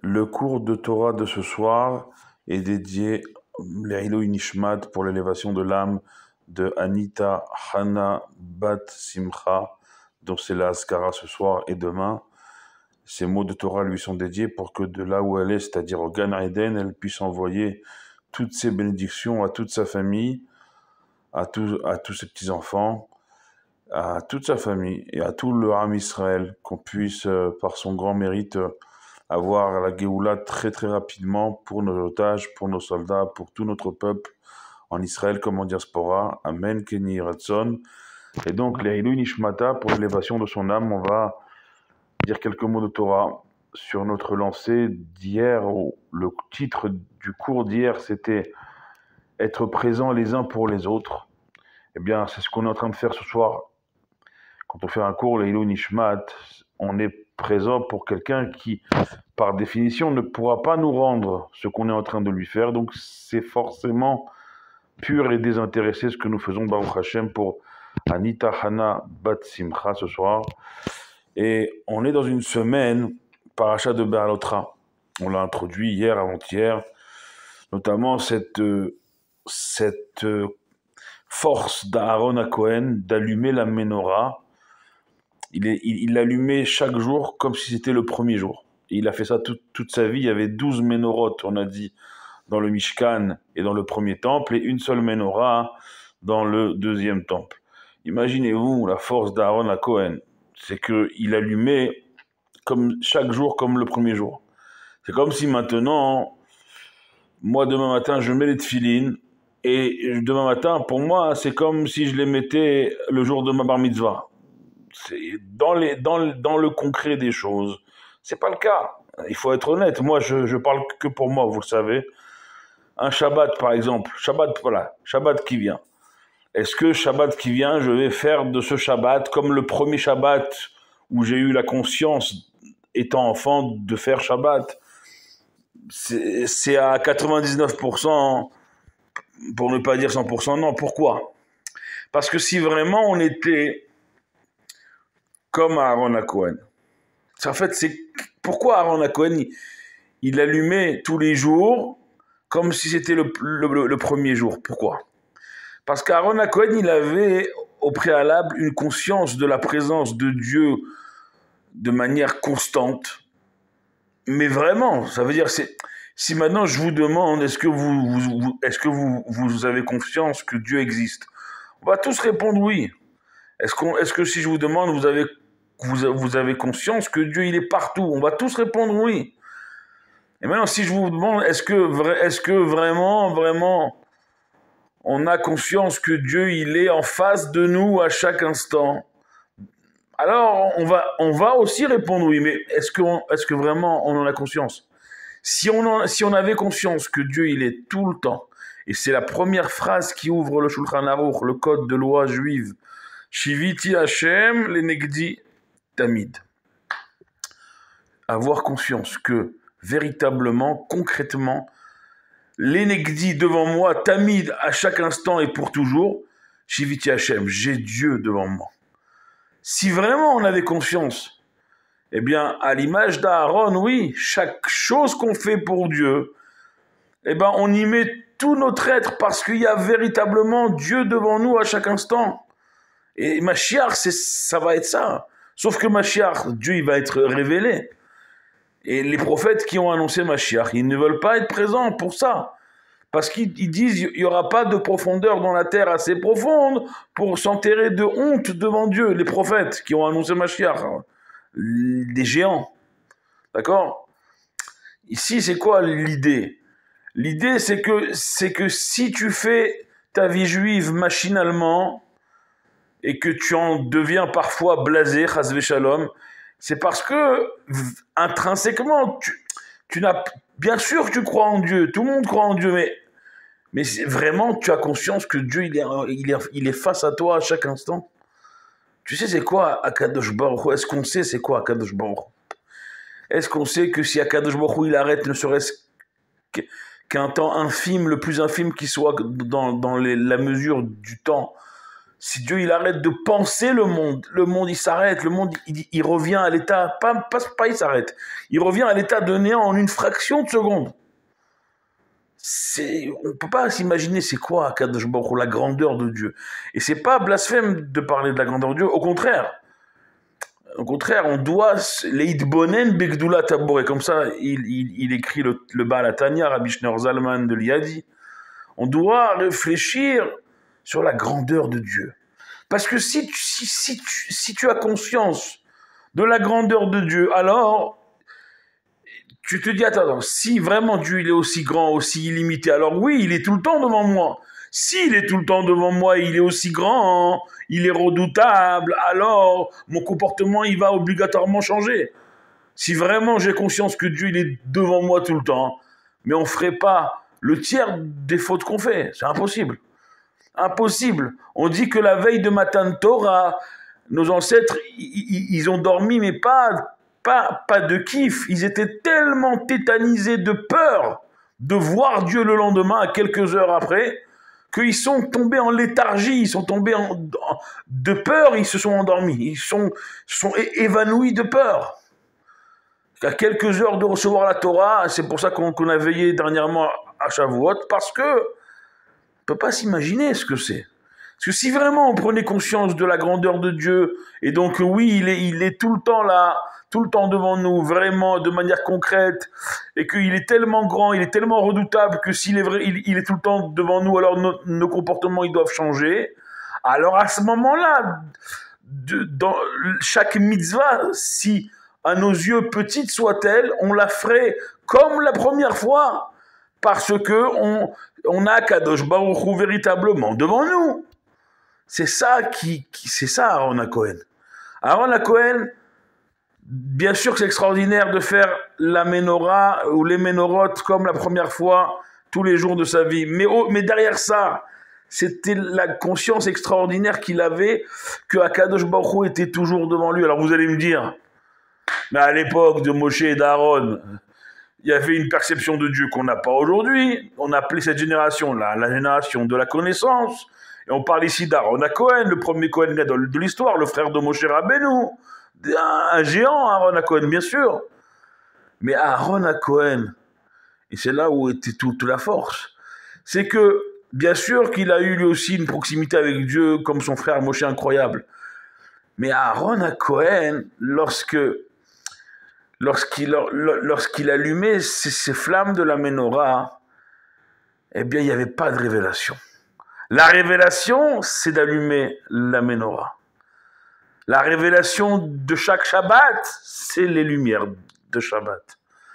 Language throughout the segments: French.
Le cours de Torah de ce soir est dédié l'Eilou Nishmat pour l'élévation de l'âme de Anita Hana Bat Simcha, dont c'est la Haskara ce soir et demain. Ces mots de Torah lui sont dédiés pour que de là où elle est, c'est-à-dire au Gan Eden, elle puisse envoyer toutes ses bénédictions à toute sa famille, à tous ses petits-enfants, à toute sa famille et à tout le Ham Israël, qu'on puisse, par son grand mérite, avoir la Géoula très très rapidement pour nos otages, pour nos soldats, pour tout notre peuple, en Israël comme en diaspora. Amen, Kenny Ratson. Et donc, les Hilou Nishmata, pour l'élévation de son âme, on va dire quelques mots de Torah sur notre lancée d'hier. Le titre du cours d'hier, c'était « Être présents les uns pour les autres ». Eh bien, c'est ce qu'on est en train de faire ce soir. Quand on fait un cours, les Hilou Nishmat, on est présent pour quelqu'un qui, par définition, ne pourra pas nous rendre ce qu'on est en train de lui faire. Donc, c'est forcément pur et désintéressé ce que nous faisons, Baruch Hashem, pour Anita Hana Bat Simcha ce soir. Et on est dans une semaine, paracha de Be'alotra. On l'a introduit hier, avant-hier, notamment cette force d'Aaron à Cohen d'allumer la menorah. Il l'allumait chaque jour comme si c'était le premier jour. Et il a fait ça toute sa vie. Il y avait 12 ménorotes, on a dit, dans le Mishkan et dans le premier temple, et une seule menorah dans le deuxième temple. Imaginez-vous la force d'Aaron à Cohen. C'est qu'il allumait comme chaque jour comme le premier jour. C'est comme si maintenant, moi demain matin, je mets les tefilines, et demain matin, pour moi, c'est comme si je les mettais le jour de ma bar mitzvah. C'est dans le concret des choses. C'est pas le cas. Il faut être honnête. Moi, je parle que pour moi, vous le savez. Un Shabbat, par exemple. Shabbat qui vient. Est-ce que Shabbat qui vient, je vais faire de ce Shabbat comme le premier Shabbat où j'ai eu la conscience, étant enfant, de faire Shabbat? C'est à 99%, pour ne pas dire 100%, non. Pourquoi? Parce que si vraiment on était comme Aaron à Cohen. En fait, c'est pourquoi Aaron à Cohen, il allumait tous les jours comme si c'était le premier jour. Pourquoi? Parce qu'Aaron à Cohen, il avait au préalable une conscience de la présence de Dieu de manière constante. Mais vraiment, ça veut dire, si maintenant je vous demande, est-ce que vous avez confiance que Dieu existe? On va tous répondre oui. Est-ce que si je vous demande, vous avez conscience que Dieu, il est partout? On va tous répondre oui. Et maintenant, si je vous demande, est-ce que vraiment, on a conscience que Dieu, il est en face de nous à chaque instant? Alors, on va aussi répondre oui, mais est-ce que vraiment on en a conscience? Si on avait conscience que Dieu, il est tout le temps, et c'est la première phrase qui ouvre le Shulchan Aruch, le code de loi juive, Shiviti Hashem lenegdi tamid. Avoir conscience que, véritablement, concrètement, l'enegdi devant moi, tamid, à chaque instant et pour toujours, Shiviti Hashem, j'ai Dieu devant moi. Si vraiment on avait conscience, eh bien, à l'image d'Aaron, oui, chaque chose qu'on fait pour Dieu, eh bien, on y met tout notre être parce qu'il y a véritablement Dieu devant nous à chaque instant. Et Mashiach, ça va être ça. Sauf que Mashiach, Dieu, il va être révélé. Et les prophètes qui ont annoncé Mashiach, ils ne veulent pas être présents pour ça. Parce qu'ils disent qu'il n'y aura pas de profondeur dans la terre assez profonde pour s'enterrer de honte devant Dieu. Les prophètes qui ont annoncé Mashiach, des géants. D'accord? Ici, c'est quoi l'idée? L'idée, c'est que si tu fais ta vie juive machinalement, et que tu en deviens parfois blasé, chas v'shalom, c'est parce que intrinsèquement, tu n'as, bien sûr tu crois en Dieu, tout le monde croit en Dieu, mais vraiment tu as conscience que Dieu il est face à toi à chaque instant. Tu sais c'est quoi Akadosh Baruch Hu? Est-ce qu'on sait c'est quoi Akadosh Baruch Hu? Est-ce qu'on sait que si Akadosh Baruch Hu il arrête ne serait-ce qu'un temps infime, le plus infime qui soit dans la mesure du temps, Si Dieu il arrête de penser le monde il s'arrête, le monde il revient à l'état, pas il s'arrête, il revient à l'état de néant en une fraction de seconde. On ne peut pas s'imaginer c'est quoi Akadosh Baruch Hu, la grandeur de Dieu. Et c'est pas blasphème de parler de la grandeur de Dieu, au contraire. Au contraire, on doit l'Eidbonen Begdoula Taboré, comme ça il écrit le Baal HaTanya, Rabbi Shneur Zalman de Liadi. On doit réfléchir sur la grandeur de Dieu. Parce que si tu as conscience de la grandeur de Dieu, alors tu te dis, attends, si vraiment Dieu il est aussi grand, aussi illimité, alors oui, il est tout le temps devant moi. S'il est tout le temps devant moi, il est aussi grand, il est redoutable, alors mon comportement il va obligatoirement changer. Si vraiment j'ai conscience que Dieu il est devant moi tout le temps, mais on ne ferait pas le tiers des fautes qu'on fait, c'est impossible. Impossible. On dit que la veille de Matan Torah, nos ancêtres, ils ont dormi, mais pas de kiff. Ils étaient tellement tétanisés de peur de voir Dieu le lendemain, à quelques heures après, qu'ils sont tombés en léthargie, ils sont tombés de peur, ils se sont endormis. Ils sont évanouis de peur. À quelques heures de recevoir la Torah, c'est pour ça qu'on a veillé dernièrement à Shavuot, parce que on ne peut pas s'imaginer ce que c'est. Parce que si vraiment on prenait conscience de la grandeur de Dieu, et donc oui, il est tout le temps là, tout le temps devant nous, vraiment de manière concrète, et qu'il est tellement grand, il est tellement redoutable que s'il est vrai, il est tout le temps devant nous, alors nos comportements ils doivent changer. Alors à ce moment-là, dans chaque mitzvah, si à nos yeux petite soit-elle, on la ferait comme la première fois, parce que on a Kadosh Baruch Hu véritablement devant nous. C'est ça c'est ça Aaron HaKohen. Aaron HaKohen, bien sûr que c'est extraordinaire de faire la menorah ou les ménorotes comme la première fois tous les jours de sa vie. Mais derrière ça, c'était la conscience extraordinaire qu'il avait que Akadosh Baruch Hu était toujours devant lui. Alors vous allez me dire, mais à l'époque de Moshe et d'Aaron, il y avait une perception de Dieu qu'on n'a pas aujourd'hui. On appelait cette génération la génération de la connaissance. Et on parle ici d'Aaron HaKohen, le premier Kohen Gadol de l'histoire, le frère de Moshe Rabbeinu. Un géant, Aaron HaKohen, bien sûr. Mais Aaron HaKohen, et c'est là où était toute la force, c'est que, bien sûr qu'il a eu lui aussi une proximité avec Dieu, comme son frère Moshe incroyable. Mais Aaron HaKohen, lorsqu'il allumait ces flammes de la menorah, eh bien, il n'y avait pas de révélation. La révélation, c'est d'allumer la menorah. La révélation de chaque Shabbat, c'est les lumières de Shabbat.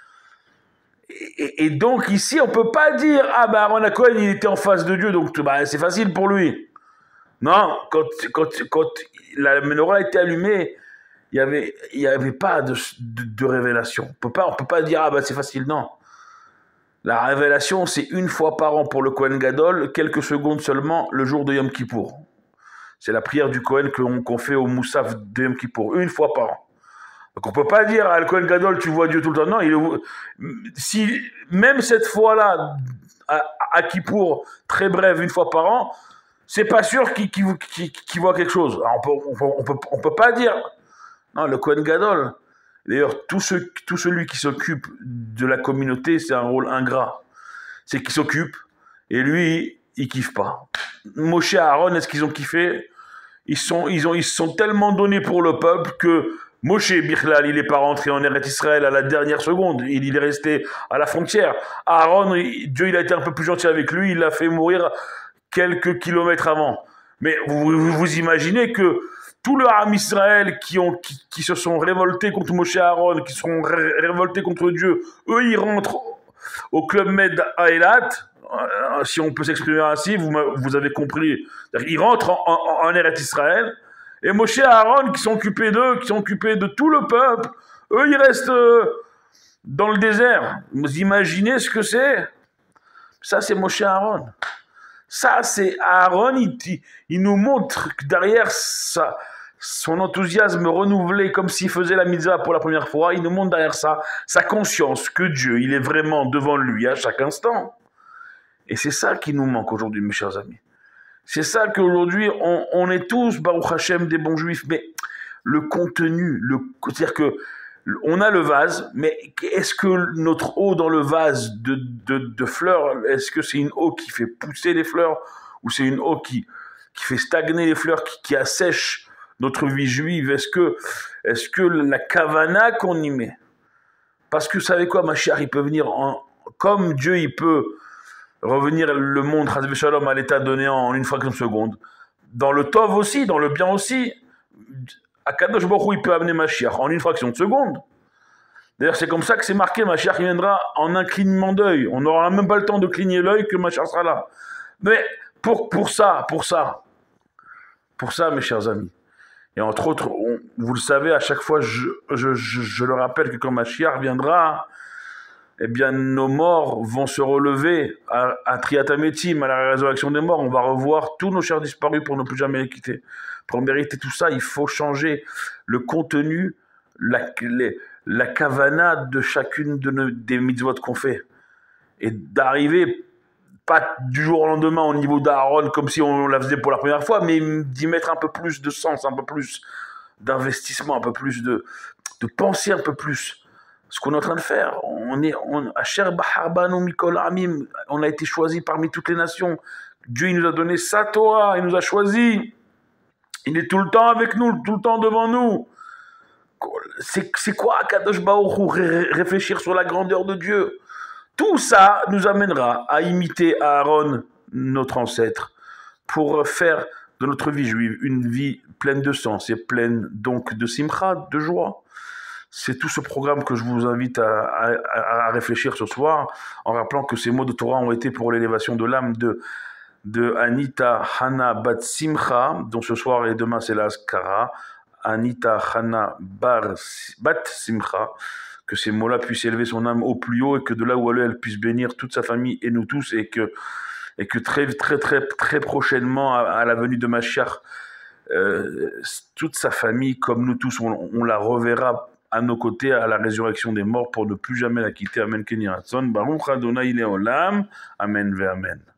Et donc ici, on ne peut pas dire « Ah ben Aaron HaKohen, il était en face de Dieu, donc c'est facile pour lui. » Non, quand la menorah était allumée, il y avait pas de révélation. On peut pas dire « Ah ben c'est facile », non. La révélation, c'est une fois par an pour le Kohen Gadol, quelques secondes seulement le jour de Yom Kippour. C'est la prière du Kohen qu'on fait au Moussaf de Yom Kippour, une fois par an. Donc on peut pas dire à le Kohen Gadol, tu vois Dieu tout le temps. Non, si même cette fois-là, à Kippour, très brève, une fois par an, c'est pas sûr qu'il voit quelque chose. Alors on peut pas dire. Non, le Kohen Gadol. D'ailleurs, tout celui qui s'occupe de la communauté, c'est un rôle ingrat. C'est qu'il s'occupe, et lui, il kiffe pas. Moshe et Aaron, est-ce qu'ils ont kiffé? Ils se sont tellement donnés pour le peuple que Moshe Bichlal, il n'est pas rentré en Eretz Israël à la dernière seconde. Il est resté à la frontière. Aaron, Dieu, il a été un peu plus gentil avec lui. Il l'a fait mourir quelques kilomètres avant. Mais vous imaginez que tout le Ham Israël qui se sont révoltés contre Moshe et Aaron, qui se sont révoltés contre Dieu, eux, ils rentrent au Club Med à Eilat, si on peut s'exprimer ainsi, vous avez compris. Ils rentrent en Eretz Israël, et Moshe et Aaron, qui sont occupés d'eux, qui sont occupés de tout le peuple, eux, ils restent dans le désert. Vous imaginez ce que c'est? Ça, c'est Moshe et Aaron. Ça, c'est Aaron, il nous montre que derrière son enthousiasme renouvelé, comme s'il faisait la mitzvah pour la première fois, il nous montre derrière ça sa conscience que Dieu, il est vraiment devant lui à chaque instant. Et c'est ça qui nous manque aujourd'hui, mes chers amis. C'est ça qu'aujourd'hui, on est tous, Baruch Hashem, des bons juifs, mais le contenu, c'est-à-dire que on a le vase, mais est-ce que notre eau dans le vase de fleurs, est-ce que c'est une eau qui fait pousser les fleurs ou c'est une eau qui fait stagner les fleurs, qui assèche notre vie juive? Est-ce que la kavana qu'on y met? Parce que vous savez quoi, Mashiach, il peut venir comme Dieu, il peut revenir le monde, Chas v'Shalom, à l'état donné en une fraction de seconde. Dans le tov aussi, dans le bien aussi, Akadosh Baruch Hu, il peut amener Mashiach en une fraction de seconde. D'ailleurs, c'est comme ça que c'est marqué, Mashiach viendra en un clignement d'œil. On n'aura même pas le temps de cligner l'œil que Mashiach sera là. Mais pour ça, mes chers amis, et entre autres, vous le savez, à chaque fois, je le rappelle que quand Mashiach viendra, eh bien, nos morts vont se relever à Triatametim, à la résurrection des morts. On va revoir tous nos chers disparus pour ne plus jamais les quitter. Pour mériter tout ça, il faut changer le contenu, la kavana de chacune des mitzvot qu'on fait. Et d'arriver, pas du jour au lendemain au niveau d'Aaron, comme si on la faisait pour la première fois, mais d'y mettre un peu plus de sens, un peu plus d'investissement, un peu plus de penser un peu plus. Ce qu'on est en train de faire, on a été choisi parmi toutes les nations. Dieu, il nous a donné sa Torah, il nous a choisis. Il est tout le temps avec nous, tout le temps devant nous. C'est quoi, Kadosh Baruch Hu, réfléchir sur la grandeur de Dieu? Tout ça nous amènera à imiter Aaron, notre ancêtre, pour faire de notre vie juive une vie pleine de sens et pleine donc de simcha, de joie. C'est tout ce programme que je vous invite à réfléchir ce soir, en rappelant que ces mots de Torah ont été pour l'élévation de l'âme de Anita Hana Bat Simcha, dont ce soir et demain c'est la Skara, Anita Hana Bat Simcha, que ces mots-là puissent élever son âme au plus haut et que de là où elle puisse bénir toute sa famille et nous tous, et que très prochainement, à la venue de Mashiach, toute sa famille, comme nous tous, on la reverra à nos côtés à la résurrection des morts pour ne plus jamais la quitter. Amen. Kenny Ratson. Baruch Adonai Leolam. Amen ve Amen.